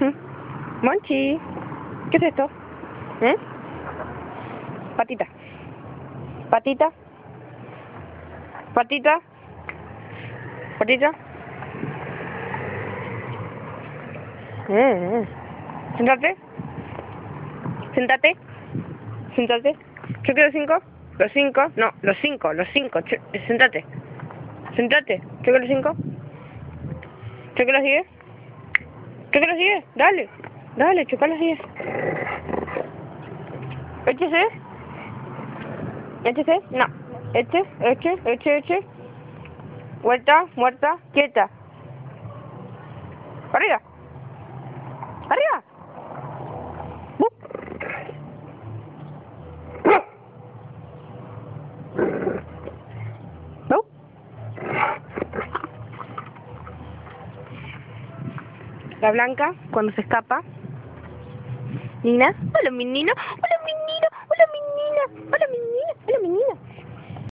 Monchi, ¿qué es esto? ¿Eh? Patita. Patita. Patita. Patita. Siéntate. Siéntate. Siéntate. Yo quiero 5. Los 5. No, los 5. Los 5. Siéntate. Siéntate. Yo quiero 5. Yo quiero 10. Yo quiero 10. Dale. Dale, choca los 10. Échese. Échese. No. Eche. Vuelta, muerta, quieta. Arriba. Arriba. La Blanca, cuando se escapa. Nina, hola mi Nina, hola